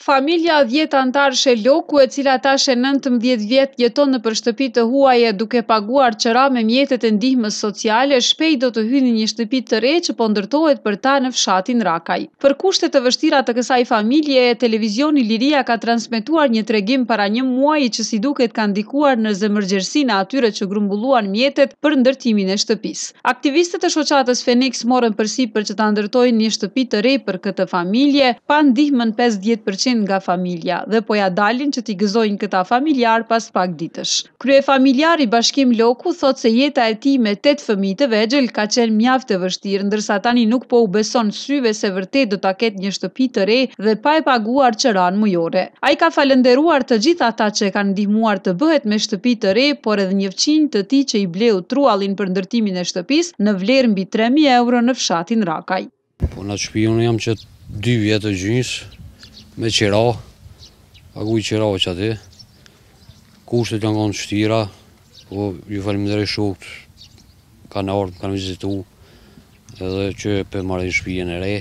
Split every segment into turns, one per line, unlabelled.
Familja 10 antarësh e Loku, e cila tash e 19 vjet jeton nëpër shtëpi të huaje duke paguar qira me mjetet e ndihmës sociale, shpejt do të hyjë në një shtëpi të re që po ndërtohet për ta në fshatin Rakaj. Për kushtet të vështira të kësaj familje, televizioni Liria ka transmetuar një tregim para një muaji që si duket ka ndikuar në zemërgjersinë e atyre që grumbulluan mjetet për ndërtimin e shtëpisë. Aktivistët e shoqatës Fenix morën përsipër që ta ndërtojnë një shtëpi të re për këtë familje, pa ndihmën 50% nga familja dhe po ja dalin që t'i gëzojnë këta familjar pas pak ditësh. Kryefamiljari Bashkim Loku thot se jeta e tij me 8 fëmijë të vegjël ka qenë mjaft e vështirë, ndërsa tani nuk po u beson syve se vërtet do ta ketë një shtëpi të re dhe pa e paguar qiran mujore. Ai ka falendëruar të gjithë ata që e kanë ndihmuar të bëhet me shtëpi të re, por edhe një fëmijë të tij që i bleu truallin për ndërtimin e shtëpisë në vlerë mbi 3000 euro në fshatin Rakaj.
Po në shtëpi unë jam që 2 vjet të gjys me qira, paguaj qira që aty. Kushtet janë qenë vështira, po ju falenderoj shokët, kanë ardhur, kanë vizitu, edhe që për marrin shtëpinë e re.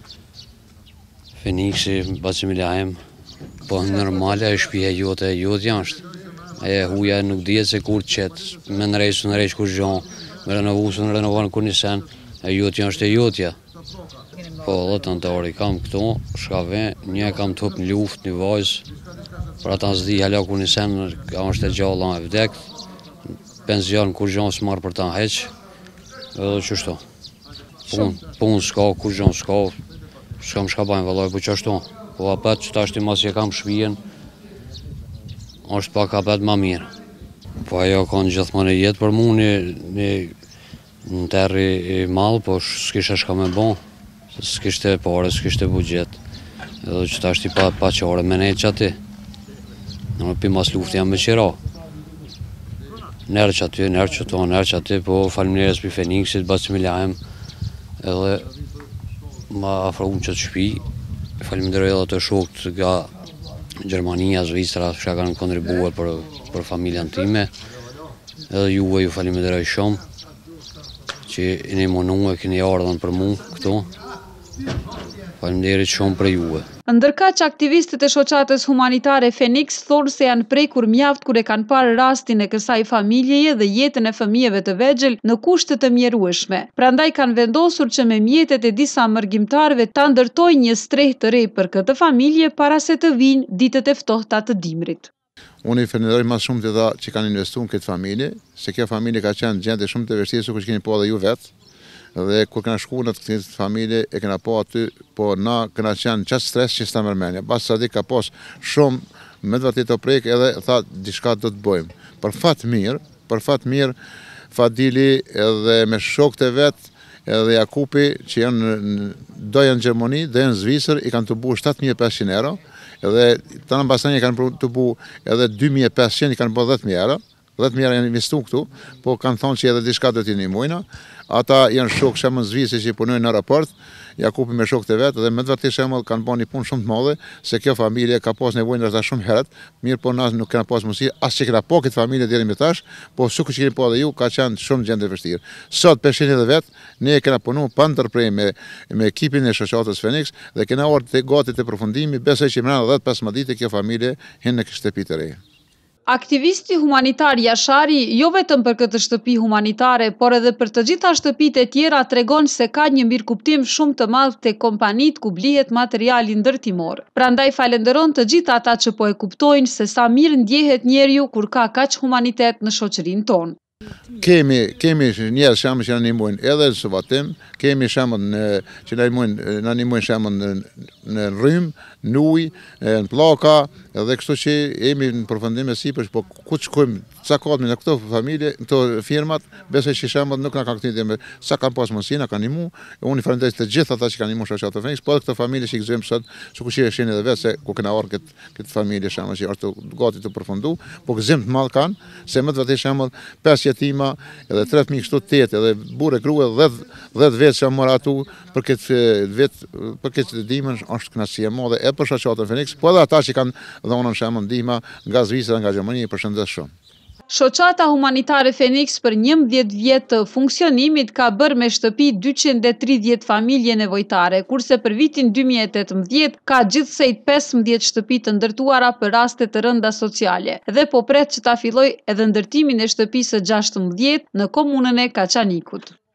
Fenixi, Bacimilahem, po normale e shtëpia jote jashtë. E huja nuk dihet se kur qet, me në kur gjon, me renovuar kur nisen, e jotë jashtë e jotja. Po, dhe të antari kam këto, shkave, një kam të hëpë në luft, një vajzë, për ata zdi hala ku një sen, është e gjalla e vdekt, penzion kur gjonë së marë për ta heqë, edhe qështo. Punë s'ka, kur gjonë s'ka, s'kam shka bajnë vëllaj, po qështo. Po apet që ta është i mas që kam shpijen, është pak apet ma mirë. Po ajo ka në gjithmonë e jetë për mu, në terri i malë, po s'kisha shka me bon. S'kishte pare, s'kishte bugjet, edhe që ta është i pa qare me ne që ati. Në për mas lufti jam me qira. Nërë që aty, nërë që to, nërë që aty, po faleminderes për Fenixit, Bacimilahem, edhe ma afrohun që të shpi. Faleminderoj edhe të shokët nga Gjermania, Zvicra, që kanë kontribuar për familjan time. Edhe juve ju faleminderoj shumë, që i një monu e keni ardhën për mu këto. Faleminderit shumë për juve.
Ndërka që aktivistët e shoqatës humanitare Fenix thonë se janë prekur mjaft kur e kanë parë rastin e kësaj familjeje dhe jetën e fëmijëve të vegjël në kushte të mjerueshme. Prandaj kanë vendosur që me mjetet e disa mërgjimtarëve ta ndërtojnë një streh të re për këtë familje para se të vinë ditët e ftohta të dimrit.
Unë i falenderoj më shumë të ata që kanë investuar në këtë familje, se kjo familje ka qenë gjendje shumë të vështirë, sikur që keni po edhe ju vetë. Dhe kur kena shku në këtë familje, e kena po aty, po na kena qenë qatë stres që s'ta mërmenja. Basë sa di ka pos shumë me të vërtet të prejkë edhe tha diçka do të bëjmë. Për fat mirë, Fadili edhe me shokët e vetë, edhe Jakupi që do janë në Gjermani, do janë në Zvicër, i kanë të bu 7.500 euro, edhe të në basanje kanë të bu edhe 2.500, i kanë bu 10.000 euro. 10.000 euro janë investu këtu, po kanë thonë që edhe diçka do t'i ndihmojnë. Ata janë shokë shemën Zvicër që i punojnë në aeroport, Jakupi me shokët e vetë, dhe me të vërtetë shemën kanë bërë një punë shumë të madhe, se kjo familje ka pas nevojë ndërsa shumë herët, mirë po na nuk kena pas mundësi, as që kena po këtë familje deri më tash, po sikur që keni po edhe ju, ka qenë shumë gjendje vështirë. Sot peshin edhe vetë, ne kena punuar pa ndërprerje me ekipin e shoqatës Fenix dhe kena ardhur te gati te përfundimi, besoj që më 10-15 ditë kjo familje hyn në shtëpi të re.
Aktivisti humanitar Jashari, jo vetëm për këtë shtëpi humanitare, por edhe për të gjitha shtëpitë e tjera tregon se ka një mirëkuptim shumë të madh tek kompanitë ku blihet materiali ndërtimor. Prandaj falenderon të gjithë ata që po e kuptojnë se sa mirë ndjehet njeriu kur ka kaq humanitet në shoqërinë tonë.
Kemi njerëz që na ndihmojnë edhe në subatim, kemi shembull që na ndihmojnë shembull në rrym, në ujë, në pllaka, edhe kështu që jemi në përfundim sipër, po ku shkojmë sa kohë me këto familje, këto firmat, besoj që shembull nuk na kanë këtij sa kanë pas mundësi, na kanë ndihmuar. Unë falenderoj të gjithë ata që kanë ndihmuar shoqata Fenix, po edhe këto familje që gëzojmë sot, sikur që shihni edhe vetë se ku kena ardhur këtë familje shembull që është gati të përfundu, po gëzim të madh kanë, se më të vërtetë shembull 5 jetima, edhe 3 fëmijë kështu të tetë, edhe burrë grua 10 vjet që mora atu për këtë dimën është kënaqësi e madhe e për shoqatën Fenix, po edhe ata që kanë dhënë shembull ndihmë nga Zvicra, nga Gjermania, përshëndes shumë.
Shoqata humanitare Feniks për 11 vjet të funksionimit ka bërë me shtëpi 230 familje nevojtare, kurse për vitin 2018 ka gjithsej 15 shtëpi të ndërtuara për raste të rënda sociale dhe po pret që ta fillojë edhe ndërtimin e shtëpisë së 16 në komunën e Kaçanikut.